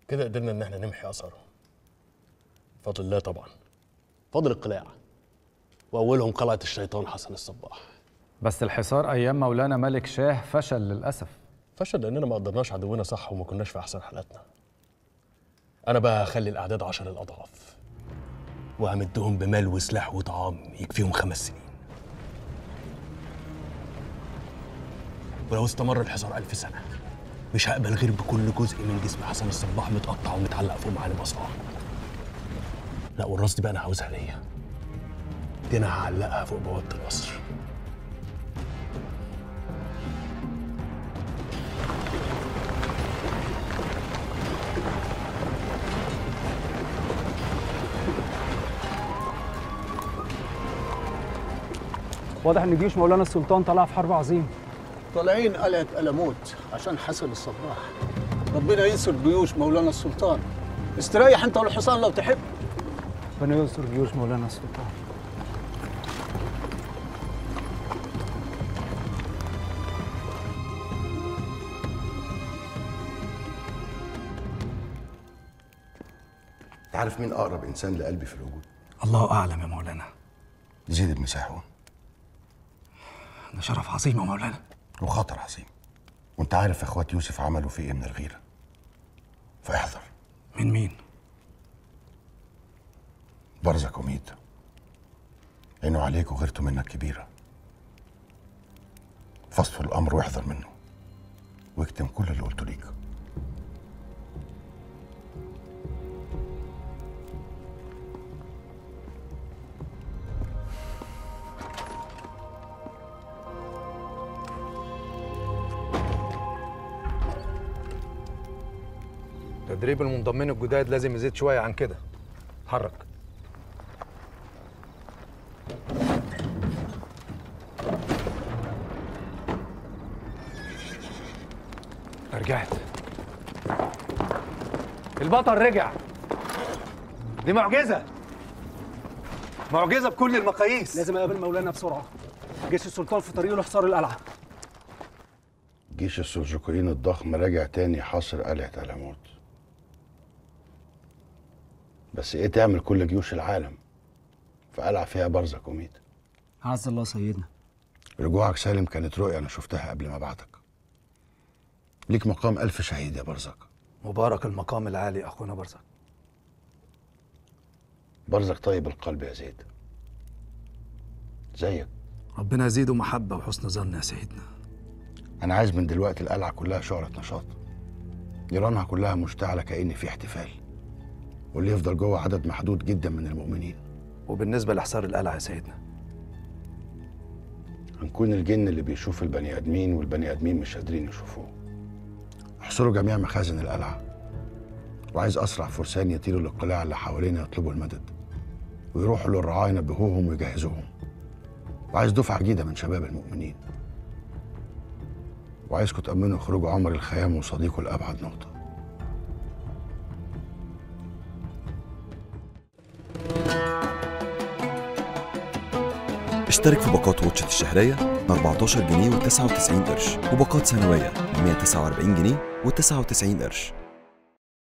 كده قدرنا ان احنا نمحي اثره. بفضل الله طبعا، فضل القلاع، واولهم قلعه الشيطان حسن الصباح. بس الحصار ايام مولانا ملك شاه فشل للاسف. فشل لاننا ما قدرناش عدونا صح وما كناش في احسن حالاتنا. انا بقى هخلي الاعداد 10 الاضعاف، وهمدهم بمال وسلاح وطعام يكفيهم 5 سنين. ولو استمر الحصار 1000 سنه مش هقبل غير بكل جزء من جسم حسن الصباح متقطع ومتعلق فوق معالم اصبعه. لا، والراس دي بقى انا عاوزها ليا. دي انا هعلقها فوق بوابه القصر. واضح ان جيوش مولانا السلطان طلع في حرب عظيم. طالعين قلعة ألموت عشان حسن الصباح. ربنا ينصر جيوش مولانا السلطان. استريح انت والحصان لو تحب. ربنا ينصر جيوش مولانا السلطان. تعرف مين أقرب إنسان لقلبي في الوجود؟ الله اعلم يا مولانا. زيد بن ساحون. ده شرف عظيم يا مولانا. وخطر عظيم. وانت عارف اخوات يوسف عملوا فيه ايه من الغيره. فاحذر. من مين؟ برزك وميت. عينه عليك وغيرته منك كبيره. فاصفر الامر واحذر منه. واكتم كل اللي قلته ليك. تدريب المنضمين الجداد لازم يزيد شويه عن كده. اتحرك. رجعت. البطل رجع. دي معجزه. معجزه بكل المقاييس. لازم اقابل مولانا بسرعه. جيش السلطان في طريقه لحصار القلعه. جيش السلجوقيين الضخم راجع تاني حاصر قلعه ألموت. بس ايه تعمل كل جيوش العالم في قلعه فيها برزك وميت؟ عز الله سيدنا. رجوعك سالم كانت رؤيه انا شفتها قبل ما ابعتك. ليك مقام 1000 شهيد يا برزك. مبارك المقام العالي اخونا برزك. برزك طيب القلب يا زيد. زيك. ربنا يزيده محبه وحسن ظن يا سيدنا. انا عايز من دلوقتي القلعه كلها شعله نشاط. نيرانها كلها مشتعله كأن في احتفال. واللي يفضل جوه عدد محدود جدا من المؤمنين. وبالنسبه لحصار القلعه يا سيدنا، هنكون الجن اللي بيشوف البني ادمين والبني ادمين مش قادرين يشوفوه. احصروا جميع مخازن القلعه. وعايز اسرع فرسان يطيروا للقلاع اللي حوالينا يطلبوا المدد. ويروحوا للرعاة ينبهوهم ويجهزوهم. وعايز دفعه جديده من شباب المؤمنين. وعايزكم تأمنوا خروج عمر الخيام وصديقه لأبعد نقطة. اشترك في باقات واتشت الشهرية ب 14 جنيه و99 قرش، وباقات سنوية ب 149 جنيه و99 قرش.